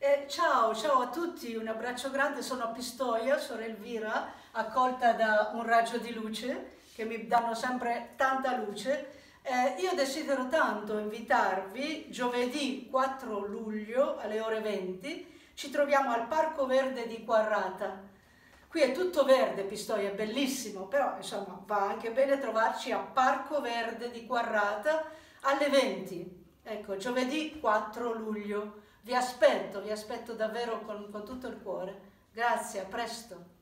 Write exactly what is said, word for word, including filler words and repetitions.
Eh, ciao, ciao a tutti, un abbraccio grande, sono a Pistoia, sono Elvira, accolta da un raggio di luce che mi danno sempre tanta luce. Eh, io desidero tanto invitarvi giovedì quattro luglio alle ore venti, ci troviamo al Parco Verde di Quarrata. Qui è tutto verde, Pistoia è bellissimo, però insomma va anche bene trovarci a Parco Verde di Quarrata alle venti. Ecco, giovedì quattro luglio. Vi aspetto, vi aspetto davvero con, con tutto il cuore. Grazie, a presto.